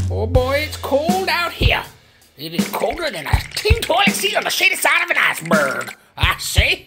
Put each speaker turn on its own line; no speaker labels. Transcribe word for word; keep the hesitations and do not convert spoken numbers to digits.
Oh boy, it's cold out here. It is colder than a tin toilet seat on the shady side of an iceberg. I say.